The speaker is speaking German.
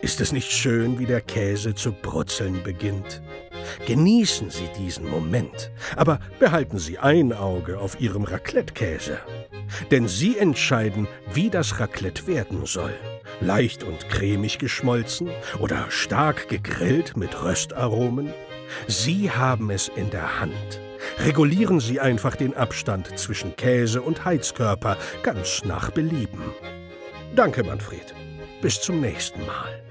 Ist es nicht schön, wie der Käse zu brutzeln beginnt? Genießen Sie diesen Moment, aber behalten Sie ein Auge auf Ihrem Raclette-Käse. Denn Sie entscheiden, wie das Raclette werden soll. Leicht und cremig geschmolzen oder stark gegrillt mit Röstaromen? Sie haben es in der Hand. Regulieren Sie einfach den Abstand zwischen Käse und Heizkörper, ganz nach Belieben. Danke, Manfred. Bis zum nächsten Mal.